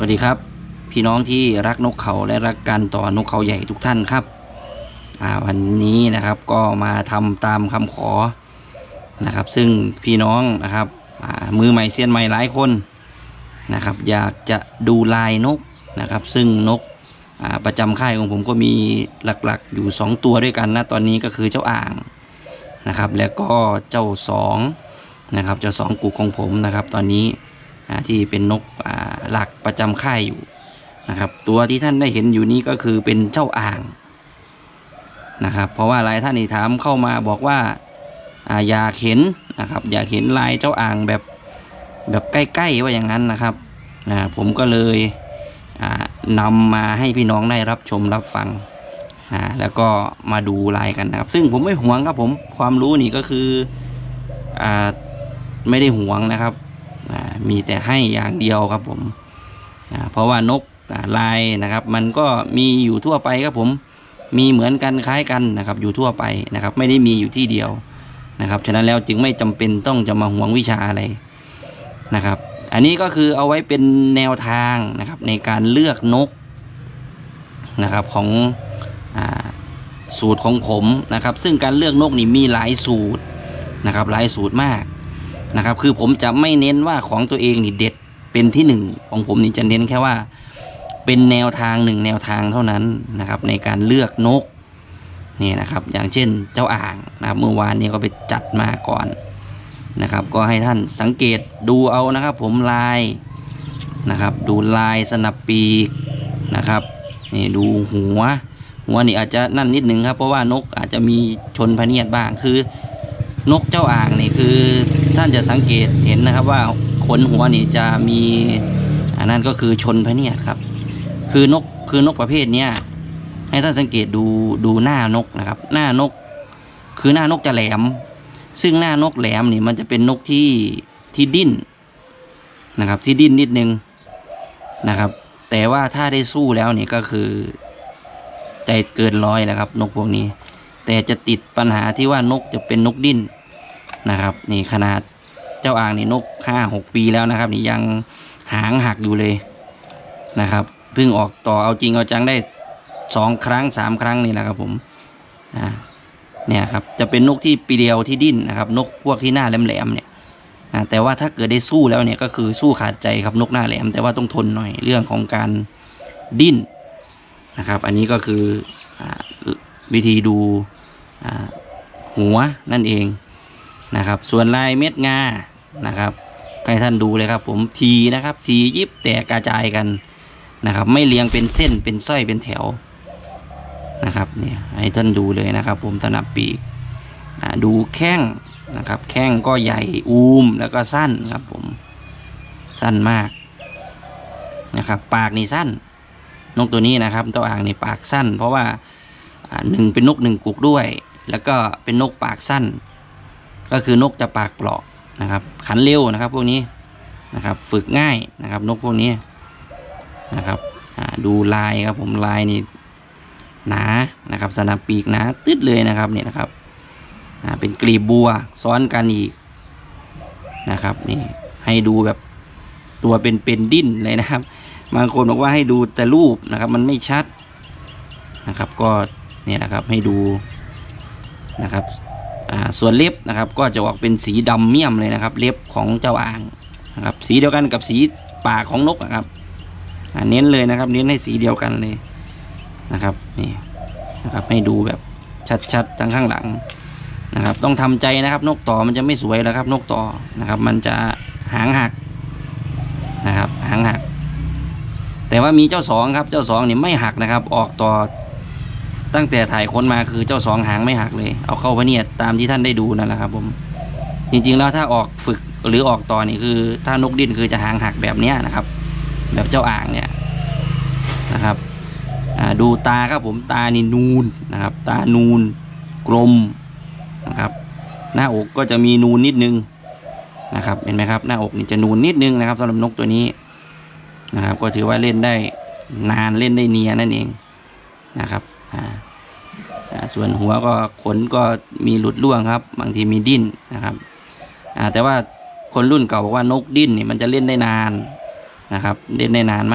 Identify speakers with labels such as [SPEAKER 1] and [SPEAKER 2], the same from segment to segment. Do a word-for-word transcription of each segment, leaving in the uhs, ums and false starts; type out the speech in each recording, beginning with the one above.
[SPEAKER 1] ดีครับพี่น้องที่รักนกเขาและรักการต่อนกเขาใหญ่ทุกท่านครับวันนี้นะครับก็มาทำตามคำขอนะครับซึ่งพี่น้องนะครับมือใหม่เซียนใหม่หลายคนนะครับอยากจะดูลายนกนะครับซึ่งนกประจำค่ายของผมก็มีหลักๆอยู่สองตัวด้วยกันนะตอนนี้ก็คือเจ้าอ่างนะครับแล้วก็เจ้าสองนะครับเจ้าสองกุกของผมนะครับตอนนี้ที่เป็นนกหลักประจำค่ายอยู่นะครับตัวที่ท่านได้เห็นอยู่นี้ก็คือเป็นเจ้าอ่างนะครับเพราะว่าหลายท่านนี่ถามเข้ามาบอกว่าอยากเห็นนะครับอยากเห็นลายเจ้าอ่างแบบแบบใกล้ๆว่าอย่างนั้นนะครับนะผมก็เลยนำมาให้พี่น้องได้รับชมรับฟังนะแล้วก็มาดูลายกันนะครับซึ่งผมไม่หวงครับผมความรู้นี่ก็คืออ่าไม่ได้หวงนะครับมีแต่ให้อย่างเดียวครับผมเพราะว่านกลายนะครับมันก็มีอยู่ทั่วไปครับผมมีเหมือนกันคล้ายกันนะครับอยู่ทั่วไปนะครับไม่ได้มีอยู่ที่เดียวนะครับฉะนั้นแล้วจึงไม่จำเป็นต้องจะมาหวงวิชาอะไรนะครับอันนี้ก็คือเอาไว้เป็นแนวทางนะครับในการเลือกนกนะครับของอ่าสูตรของผมนะครับซึ่งการเลือกนกนี่มีหลายสูตรนะครับหลายสูตรมากนะครับคือผมจะไม่เน้นว่าของตัวเองนี่เด็ดเป็นที่หนึ่งของผมนี่จะเน้นแค่ว่าเป็นแนวทางหนึ่งแนวทางเท่านั้นนะครับในการเลือกนกนี่นะครับอย่างเช่นเจ้าอ่างนะครับเมื่อวานนี้ก็ไปจัดมาก่อนนะครับก็ให้ท่านสังเกตดูเอานะครับผมลายนะครับดูลายสนับปีกนะครับนี่ดูหัวหัวนี่อาจจะนั่นนิดนึงครับเพราะว่านกอาจจะมีชนพเนียดบ้างคือนกเจ้าอ่างนี่คือท่านจะสังเกตเห็นนะครับว่าขนหัวนี่จะมีอันนั้นก็คือชนพเนียดครับคือนกคือนกประเภทเนี้ยให้ท่านสังเกตดูดูหน้านกนะครับหน้านกคือหน้านกจะแหลมซึ่งหน้านกแหลมนี่มันจะเป็นนกที่ที่ดิ้นนะครับที่ดิ้นนิดนึงนะครับแต่ว่าถ้าได้สู้แล้วนี่ก็คือใจเกินร้อยแล้วครับนกพวกนี้แต่จะติดปัญหาที่ว่านกจะเป็นนกดิ้นนะครับนี่ขนาดเจ้าอ่างนี่นกห้าหกปีแล้วนะครับนี่ยังหางหักอยู่เลยนะครับเพิ่งออกต่อเอาจริงเอาจังได้สองครั้งสามครั้งนี่แหละครับผมอ่าเนี่ยครับจะเป็นนกที่ปีเดียวที่ดิ้นนะครับนกพวกที่หน้าแหลมๆเนี่ยแต่ว่าถ้าเกิดได้สู้แล้วเนี่ยก็คือสู้ขาดใจครับนกหน้าแหลมแต่ว่าต้องทนหน่อยเรื่องของการดิ้นนะครับอันนี้ก็คือวิธีดูหัวนั่นเองนะครับส่วนลายเม็ดงานะครับให้ท่านดูเลยครับผมทีนะครับทียิบแตกกระจายกันนะครับไม่เรียงเป็นเส้นเป็นสร้อยเป็นแถวนะครับเนี่ยให้ท่านดูเลยนะครับผมสนับปีกดูแข้งนะครับแข้งก็ใหญ่อูมแล้วก็สั้นครับผมสั้นมากนะครับปากนี่สั้นนกตัวนี้นะครับเจ้าอ่างนี่ปากสั้นเพราะว่าหนึ่งเป็นนกหนึ่งกุกด้วยแล้วก็เป็นนกปากสั้นก็คือนกจะปากเปราะนะครับขันเร็วนะครับพวกนี้นะครับฝึกง่ายนะครับนกพวกนี้นะครับดูลายครับผมลายนี่หนานะครับสนับปีกหนาตึ๊ดเลยนะครับเนี่ยนะครับเป็นกลีบบัวซ้อนกันอีกนะครับนี่ให้ดูแบบตัวเป็นเป็นดิ้นเลยนะครับบางคนบอกว่าให้ดูแต่รูปนะครับมันไม่ชัดนะครับก็เนี่ยนะครับให้ดูนะครับส่วนเล็บนะครับก็จะออกเป็นสีดำเมี่ยมเลยนะครับเล็บของเจ้าอ่างนะครับสีเดียวกันกับสีปากของนกนะครับเน้นเลยนะครับเน้นให้สีเดียวกันเลยนะครับนี่นะครับให้ดูแบบชัดๆทางข้างหลังนะครับต้องทำใจนะครับนกต่อมันจะไม่สวยแล้วครับนกต่อนะครับมันจะหางหักนะครับหางหักแต่ว่ามีเจ้าสองครับเจ้าสองนี่ไม่หักนะครับออกต่อตั้งแต่ถ่ายค้นมาคือเจ้าสองหางไม่หักเลยเอาเข้าพเนียดตามที่ท่านได้ดูนั่นแหละครับผมจริงๆแล้วถ้าออกฝึกหรือออกต่อนี่คือถ้านกดิ้นคือจะหางหักแบบเนี้ยนะครับแบบเจ้าอ่างเนี่ยนะครับดูตาครับผมตานี่นูนนะครับตานูนกลมนะครับหน้าอกก็จะมีนูนนิดนึงนะครับเห็นไหมครับหน้าอกนี่จะนูนนิดนึงนะครับสำหรับนกตัวนี้นะครับก็ถือว่าเล่นได้นานเล่นได้เนียนนั่นเองนะครับส่วนหัวก็ขนก็มีหลุดร่วงครับบางทีมีดิ้นนะครับแต่ว่าคนรุ่นเก่าบอกว่านกดิ้นนี่มันจะเล่นได้นานนะครับเล่นได้นานมาก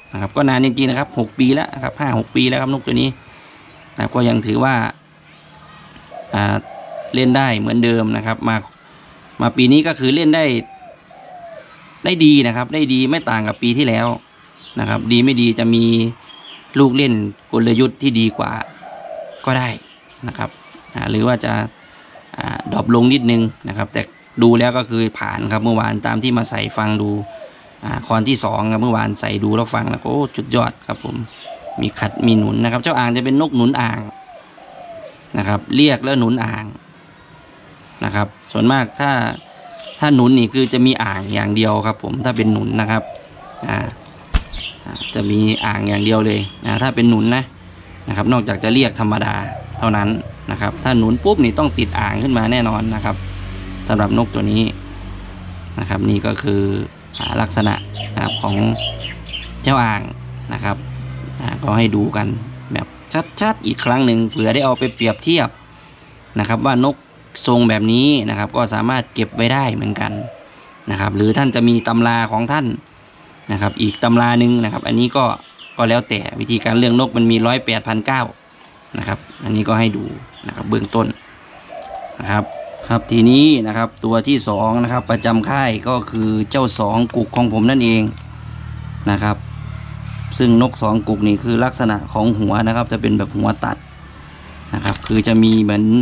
[SPEAKER 1] นะครับก็นานจริงๆนะครับหกปีแล้วนะครับห้าหกปีแล้วครับนกตัวนี้นะครับก็ยังถือว่าอ่าเล่นได้เหมือนเดิมนะครับมามาปีนี้ก็คือเล่นได้ได้ดีนะครับได้ดีไม่ต่างกับปีที่แล้วนะครับดีไม่ดีจะมีลูกเล่นกลยุทธ์ที่ดีกว่าก็ได้นะครับหรือว่าจะดรอปลงนิดนึงนะครับแต่ดูแล้วก็คือผ่านครับเมื่อวานตามที่มาใส่ฟังดูคอนที่สองครับเมื่อวานใส่ดูแล้วฟังแล้วโอ้จุดยอดครับผมมีขัดมีหนุนนะครับเจ้าอ่างจะเป็นนกหนุนอ่างนะครับเรียกแล้วหนุนอ่างนะครับส่วนมากถ้าถ้าหนุนนี่คือจะมีอ่างอย่างเดียวครับผมถ้าเป็นหนุนนะครับอ่าจะมีอ่างอย่างเดียวเลยนะถ้าเป็นหนุนนะนะครับนอกจากจะเรียกธรรมดาเท่านั้นนะครับถ้าหนุนปุ๊บนี่ต้องติดอ่างขึ้นมาแน่นอนนะครับสำหรับนกตัวนี้นะครับนี่ก็คือลักษณะนะครับของเจ้าอ่างนะครับก็ให้ดูกันแบบชัดๆอีกครั้งหนึ่งเผื่อได้เอาไปเปรียบเทียบนะครับว่านกทรงแบบนี้นะครับก็สามารถเก็บไว้ได้เหมือนกันนะครับหรือท่านจะมีตำราของท่านนะครับอีกตำราหนึ่งนะครับอันนี้ก็ก็แล้วแต่วิธีการเลือกนกมันมีร้อยแปดพันเก้านะครับอันนี้ก็ให้ดูนะครับเบื้องต้นนะครับครับทีนี้นะครับตัวที่สองนะครับประจำค่ายก็คือเจ้าสองกุกของผมนั่นเองนะครับซึ่งนกสองกุกนี่คือลักษณะของหัวนะครับจะเป็นแบบหัวตัดนะครับคือจะมีเหมือน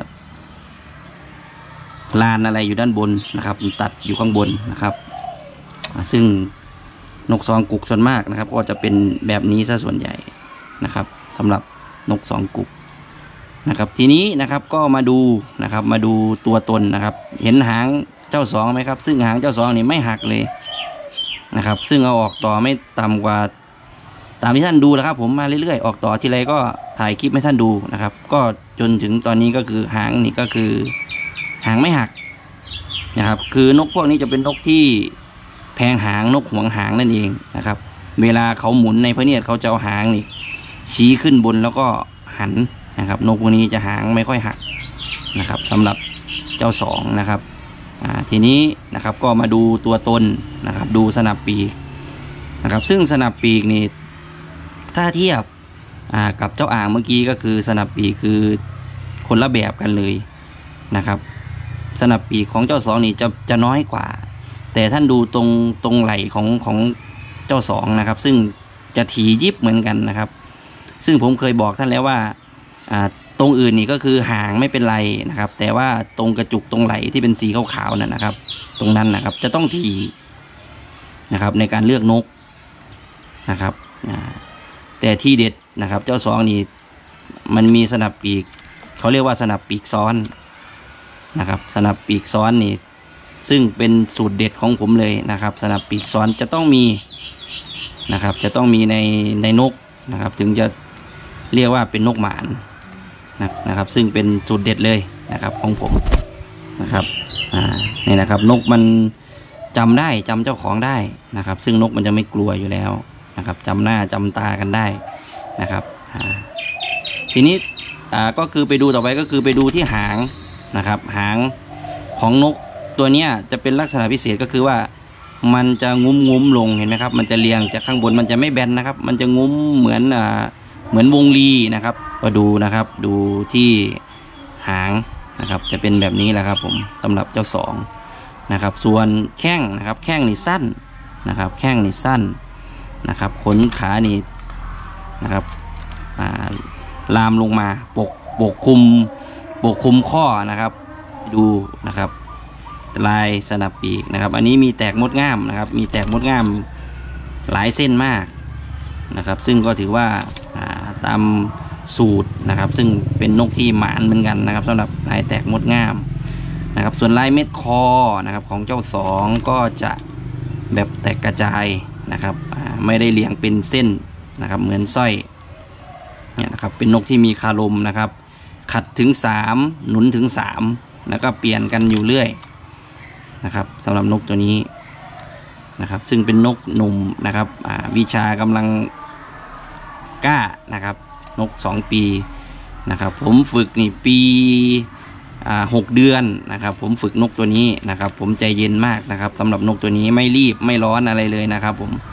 [SPEAKER 1] ลานอะไรอยู่ด้านบนนะครับตัดอยู่ข้างบนนะครับซึ่งนกสองกุกส่วนมากนะครับก็จะเป็นแบบนี้ซะส่วนใหญ่นะครับสำหรับนกสองกุกนะครับทีนี้นะครับก็มาดูนะครับมาดูตัวตนนะครับเห็นหางเจ้าสองไหมครับซึ่งหางเจ้าสองนี่ไม่หักเลยนะครับซึ่งเอาออกต่อไม่ต่ำกว่าตามที่ท่านดูแล้วครับผมมาเรื่อยๆออกต่อทีไรก็ถ่ายคลิปให้ท่านดูนะครับก็จนถึงตอนนี้ก็คือหางนี่ก็คือหางไม่หักนะครับคือนกพวกนี้จะเป็นนกที่แพงหางนกหวงหางนั่นเองนะครับเวลาเขาหมุนในพระเนียดเขาจะเอาหางนี่ชี้ขึ้นบนแล้วก็หันนะครับนกพวกนี้จะหางไม่ค่อยหักนะครับสำหรับเจ้าสองนะครับอ่าทีนี้นะครับก็มาดูตัวตนนะครับดูสนับปีกนะครับซึ่งสนับปีกนี่ถ้าเทียบอ่ากับเจ้าอ่างเมื่อกี้ก็คือสนับปีกคือคนละแบบกันเลยนะครับสนับปีกของเจ้าสองนี่จะจะน้อยกว่าแต่ท่านดูตรงตรงไหล่ของของเจ้าสองนะครับซึ่งจะถี่ยิบเหมือนกันนะครับซึ่งผมเคยบอกท่านแล้วว่าอ่าตรงอื่นนี่ก็คือหางไม่เป็นไรนะครับแต่ว่าตรงกระจุกตรงไหล่ที่เป็นสีขาวๆนั่นนะครับตรงนั้นนะครับจะต้องถี่นะครับในการเลือกนกนะครับแต่ที่เด็ดนะครับเจ้าสองนี่มันมีสนับปีกเขาเรียกว่าสนับปีกซ้อนนะครับสนับปีกซ้อนนี่ซึ่งเป็นสูตรเด็ดของผมเลยนะครับสนับปีกซ้อนจะต้องมีนะครับจะต้องมีในในนกนะครับถึงจะเรียกว่าเป็นนกหมานนะครับซึ่งเป็นสูตรเด็ดเลยนะครับของผมนะครับอ่านี่นะครับนกมันจำได้จำเจ้าของได้นะครับซึ่งนกมันจะไม่กลัวอยู่แล้วนะครับจำหน้าจำตากันได้นะครับอ่าทีนี้อ่าก็คือไปดูต่อไปก็คือไปดูที่หางนะครับหางของนกตัวเนี้ยจะเป็นลักษณะพิเศษก็คือว่ามันจะงุ้มงุ้มลงเห็นไหมครับมันจะเรียงจากข้างบนมันจะไม่แบนนะครับมันจะงุ้มเหมือนอ่าเหมือนวงลีนะครับก็ดูนะครับดูที่หางนะครับจะเป็นแบบนี้แหละครับผมสำหรับเจ้าสองนะครับส่วนแข้งนะครับแข้งนี่สั้นนะครับแข้งนี่สั้นนะครับขนขานี่นะครับลามลงมาปกปกคลุมปกคลุมข้อนะครับดูนะครับลายสนับปีกนะครับอันนี้มีแตกมดง่ามนะครับมีแตกมดง่ามหลายเส้นมากนะครับซึ่งก็ถือว่าตามสูตรนะครับซึ่งเป็นนกที่หมานเหมือนกันนะครับสำหรับลายแตกมดง่ามนะครับส่วนลายเม็ดคอนะครับของเจ้าสองก็จะแบบแตกกระจายนะครับไม่ได้เรียงเป็นเส้นนะครับเหมือนสร้อยเนี่ยนะครับเป็นนกที่มีคารมนะครับขัดถึงสามหนุนถึงสามแล้วก็เปลี่ยนกันอยู่เรื่อยนะครับสำหรับนกตัวนี้นะครับซึ่งเป็นนกหนุ่มนะครับวิชากำลังกล้านะครับนกสองปีนะครับผมฝึกนี่ปีหกเดือนนะครับผมฝึกนกตัวนี้นะครับผมใจเย็นมากนะครับสำหรับนกตัวนี้ไม่รีบไม่ร้อนอะไรเลยนะครับผม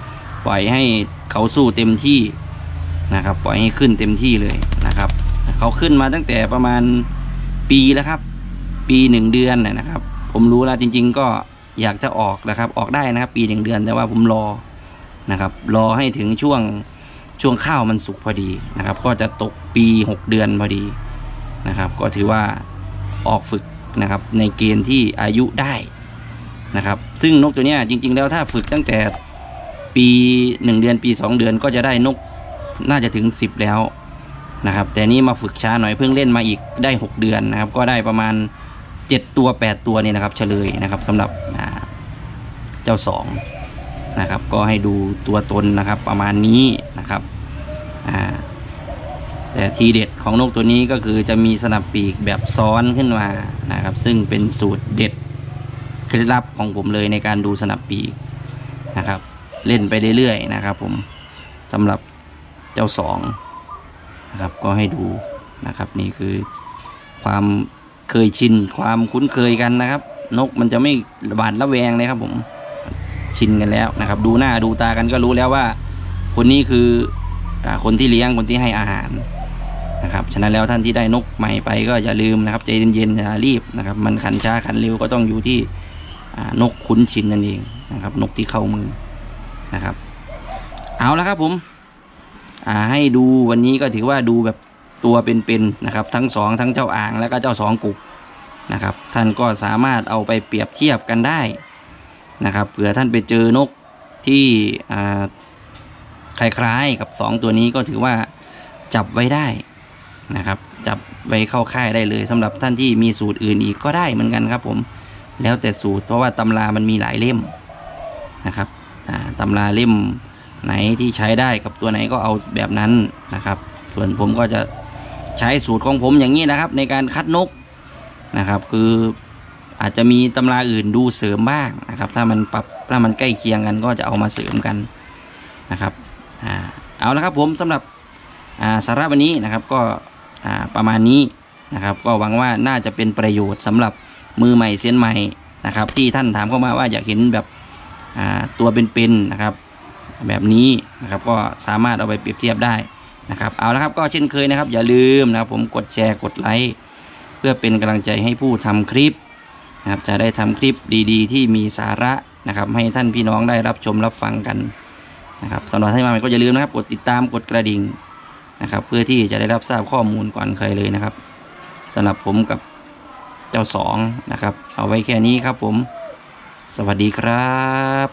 [SPEAKER 1] ปล่อยให้เขาสู้เต็มที่นะครับปล่อยให้ขึ้นเต็มที่เลยนะครับเขาขึ้นมาตั้งแต่ประมาณปีแล้วครับปีหนึ่งเดือนนะครับผมรู้แล้วจริงๆก็อยากจะออกนะครับออกได้นะครับปีหนึ่งเดือนแต่ว่าผมรอนะครับรอให้ถึงช่วงช่วงข้าวมันสุกพอดีนะครับก็จะตกปีหกเดือนพอดีนะครับก็ถือว่าออกฝึกนะครับในเกณฑ์ที่อายุได้นะครับซึ่งนกตัวนี้จริงๆแล้วถ้าฝึกตั้งแต่ปีหนึ่งเดือนปีสองเดือนก็จะได้นกน่าจะถึงสิบแล้วนะครับแต่นี้มาฝึกช้าหน่อยเพิ่งเล่นมาอีกได้หกเดือนนะครับก็ได้ประมาณเจ็ดตัวแปดตัวนี่นะครับเฉลยนะครับสำหรับเจ้าสองนะครับก็ให้ดูตัวตนนะครับประมาณนี้นะครับอ่าแต่ทีเด็ดของนกตัวนี้ก็คือจะมีสนับปีกแบบซ้อนขึ้นมานะครับซึ่งเป็นสูตรเด็ดเคล็ดลับของผมเลยในการดูสนับปีกนะครับเล่นไปเรื่อยๆนะครับผมสำหรับเจ้าสองนะครับก็ให้ดูนะครับนี่คือความเคยชินความคุ้นเคยกันนะครับนกมันจะไม่หวาดระแวงเลยครับผมชินกันแล้วนะครับดูหน้าดูตากันก็รู้แล้วว่าคนนี้คือคนที่เลี้ยงคนที่ให้อาหารนะครับฉะนั้นแล้วท่านที่ได้นกใหม่ไปก็อย่าลืมนะครับใจเย็นๆอย่ารีบนะครับมันขันช้าขันเร็วก็ต้องอยู่ที่นกคุ้นชินนั่นเองนะครับนกที่เข้ามือนะครับเอาละครับผมให้ดูวันนี้ก็ถือว่าดูแบบตัวเป็นๆนะครับทั้งสองทั้งเจ้าอ่างและก็เจ้าสองกุกนะครับท่านก็สามารถเอาไปเปรียบเทียบกันได้นะครับเผื่อท่านไปเจอนกที่คล้ายๆกับสองตัวนี้ก็ถือว่าจับไว้ได้นะครับจับไว้เข้าค่ายได้เลยสำหรับท่านที่มีสูตรอื่นอีกก็ได้เหมือนกันครับผมแล้วแต่สูตรเพราะว่าตำรามันมีหลายเล่มนะครับตำราเล่มไหนที่ใช้ได้กับตัวไหนก็เอาแบบนั้นนะครับส่วนผมก็จะใช้สูตรของผมอย่างนี้นะครับในการคัดนกนะครับคืออาจจะมีตำราอื่นดูเสริมบ้างนะครับถ้ามันปรับถ้ามันใกล้เคียงกันก็จะเอามาเสริมกันนะครับอ่าเอาละครับผมสำหรับอ่าสาระวันนี้นะครับก็อ่าประมาณนี้นะครับก็หวังว่าน่าจะเป็นประโยชน์สำหรับมือใหม่เซียนใหม่นะครับที่ท่านถามเข้ามาว่าอยากเห็นแบบอ่าตัวเป็นๆนะครับแบบนี้นะครับก็สามารถเอาไปเปรียบเทียบได้นะครับเอาละครับก็เช่นเคยนะครับอย่าลืมนะครับผมกดแชร์กดไลค์เพื่อเป็นกำลังใจให้ผู้ทำคลิปนะครับจะได้ทำคลิปดีๆที่มีสาระนะครับให้ท่านพี่น้องได้รับชมรับฟังกันนะครับสำหรับท่านมาใหม่ก็อย่าลืมนะครับกดติดตามกดกระดิ่งนะครับเพื่อที่จะได้รับทราบข้อมูลก่อนใครเลยนะครับสำหรับผมกับเจ้าสองนะครับเอาไว้แค่นี้ครับผมสวัสดีครับ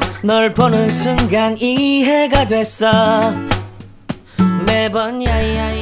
[SPEAKER 2] 널보는순간이해가됐어매번야야